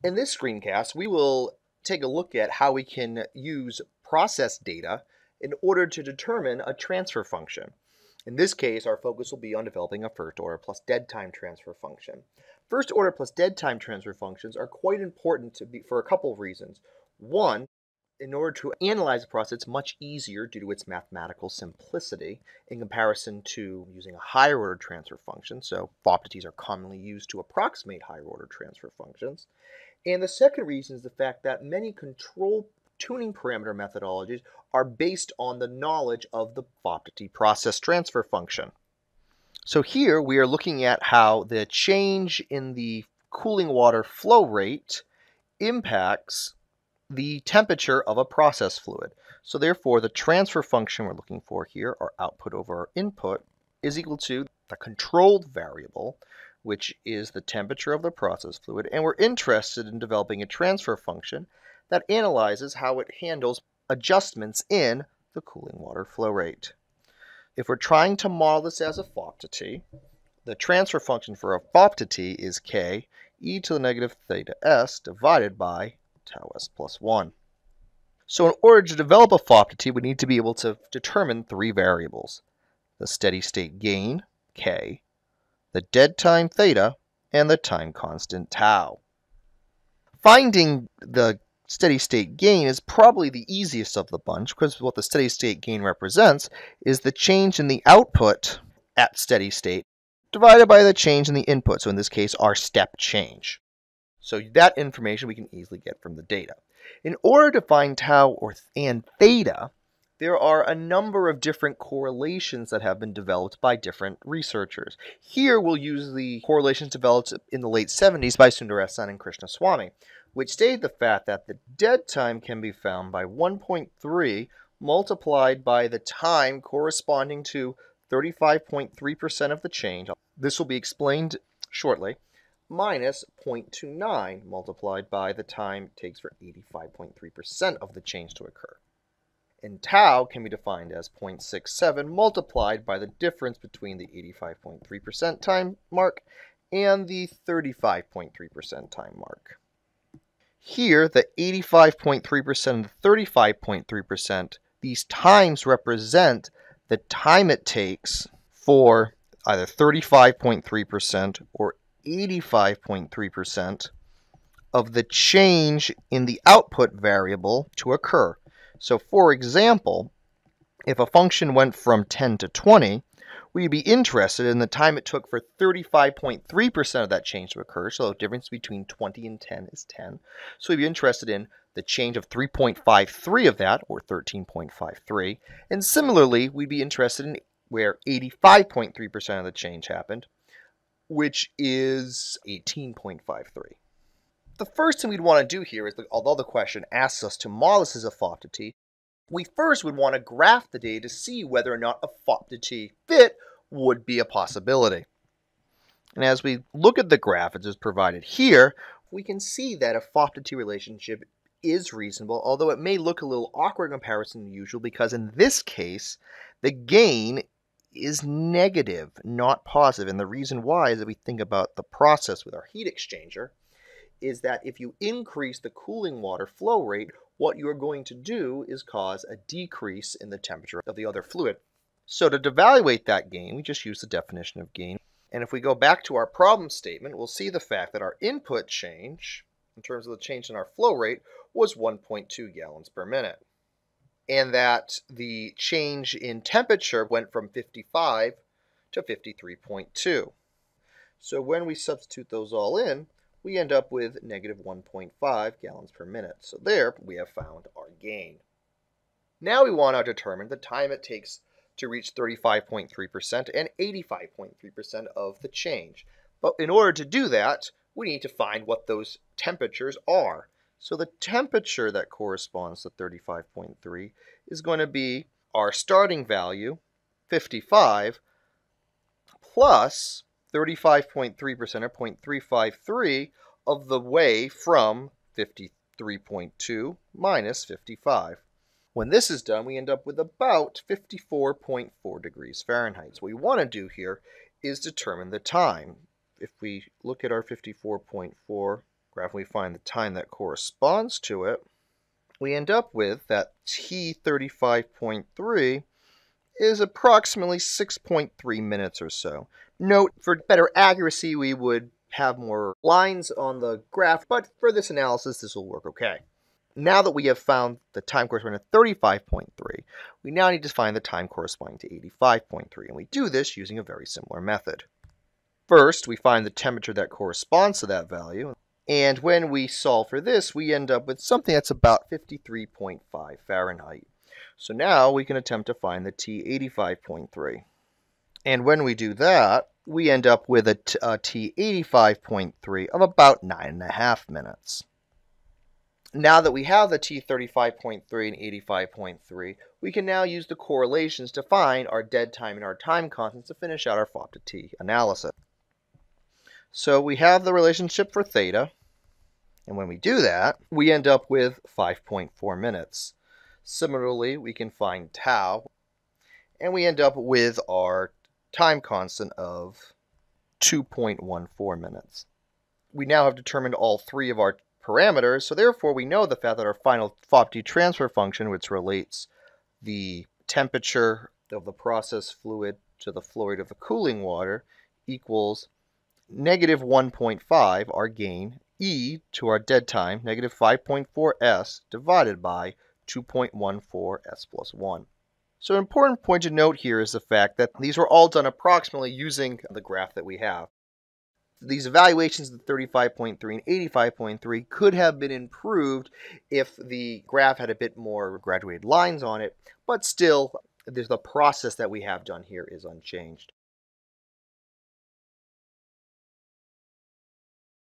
In this screencast, we will take a look at how we can use process data in order to determine a transfer function. In this case, our focus will be on developing a first order plus dead time transfer function. First order plus dead time transfer functions are quite important for a couple of reasons. One, in order to analyze a process, it's much easier due to its mathematical simplicity in comparison to using a higher order transfer function. So FOPDTs are commonly used to approximate higher order transfer functions. And the second reason is the fact that many control tuning parameter methodologies are based on the knowledge of the FOPDT process transfer function. So here we are looking at how the change in the cooling water flow rate impacts the temperature of a process fluid. So therefore, the transfer function we're looking for here, our output over our input, is equal to the controlled variable, which is the temperature of the process fluid, and we're interested in developing a transfer function that analyzes how it handles adjustments in the cooling water flow rate. If we're trying to model this as a FOPDT, the transfer function for a FOPDT is k e to the negative theta s divided by tau s plus 1. So in order to develop a FOPDT, we need to be able to determine three variables: the steady state gain, k, the dead time theta, and the time constant tau. Finding the steady state gain is probably the easiest of the bunch, because what the steady state gain represents is the change in the output at steady state divided by the change in the input, so in this case our step change. So that information we can easily get from the data. In order to find tau and theta, there are a number of different correlations that have been developed by different researchers. Here we'll use the correlations developed in the late 70s by Sundaresan and Krishnaswamy, which state the fact that the dead time can be found by 1.3 multiplied by the time corresponding to 35.3% of the change. This will be explained shortly. Minus 0.29 multiplied by the time it takes for 85.3% of the change to occur. And tau can be defined as 0.67 multiplied by the difference between the 85.3% time mark and the 35.3% time mark. Here, the 85.3% and the 35.3%, these times represent the time it takes for either 35.3% or 85.3% of the change in the output variable to occur. So for example, if a function went from 10 to 20, we'd be interested in the time it took for 35.3% of that change to occur. So the difference between 20 and 10 is 10. So we'd be interested in the change of 3.53 of that, or 13.53. And similarly, we'd be interested in where 85.3% of the change happened, which is 18.53. The first thing we'd want to do here is, although the question asks us to model this as a FOPDT, we first would want to graph the data to see whether or not a FOPDT fit would be a possibility. And as we look at the graph as is provided here, we can see that a FOPDT relationship is reasonable, although it may look a little awkward in comparison to usual, because in this case, the gain is negative, not positive. And the reason why is that we think about the process with our heat exchanger, is that if you increase the cooling water flow rate, what you are going to do is cause a decrease in the temperature of the other fluid. So to evaluate that gain, we just use the definition of gain. And if we go back to our problem statement, we'll see the fact that our input change, in terms of the change in our flow rate, was 1.2 gallons per minute. And that the change in temperature went from 55 to 53.2. So when we substitute those all in, we end up with negative 1.5 gallons per minute. So there we have found our gain. Now we want to determine the time it takes to reach 35.3% and 85.3% of the change. But in order to do that, we need to find what those temperatures are. So the temperature that corresponds to 35.3 is going to be our starting value, 55, plus 35.3% or 0.353 of the way from 53.2 minus 55. When this is done, we end up with about 54.4 degrees Fahrenheit. So what we want to do here is determine the time. If we look at our 54.4 graph, we find the time that corresponds to it, we end up with that T35.3 is approximately 6.3 minutes or so. Note, for better accuracy, we would have more lines on the graph, but for this analysis, this will work okay. Now that we have found the time corresponding to 35.3, we now need to find the time corresponding to 85.3, and we do this using a very similar method. First, we find the temperature that corresponds to that value, and when we solve for this, we end up with something that's about 53.5 Fahrenheit. So now we can attempt to find the T85.3. And when we do that, we end up with a T85.3 of about 9.5 minutes. Now that we have the T35.3 and 85.3, we can now use the correlations to find our dead time and our time constants to finish out our FOPDT analysis. So we have the relationship for theta, and when we do that, we end up with 5.4 minutes. Similarly, we can find tau, and we end up with our time constant of 2.14 minutes. We now have determined all three of our parameters, so therefore we know the fact that our final FOPDT transfer function, which relates the temperature of the process fluid to the flow rate of the cooling water, equals negative 1.5, our gain, e to our dead time, negative 5.4 s, divided by 2.14 s plus 1. So an important point to note here is the fact that these were all done approximately using the graph that we have. These evaluations of the 35.3 and 85.3 could have been improved if the graph had a bit more graduated lines on it, but still, the process that we have done here is unchanged.